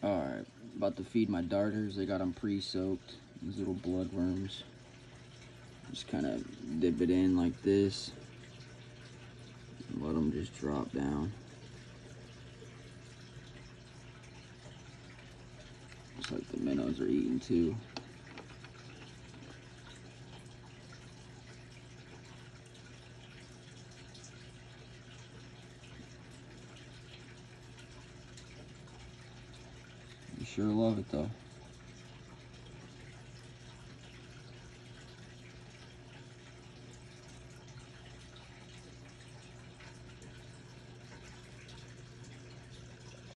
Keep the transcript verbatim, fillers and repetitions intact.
Alright, about to feed my darters. They got them pre-soaked. These little bloodworms. Just kind of dip it in like this. And let them just drop down. Looks like the minnows are eating too. You sure love it though.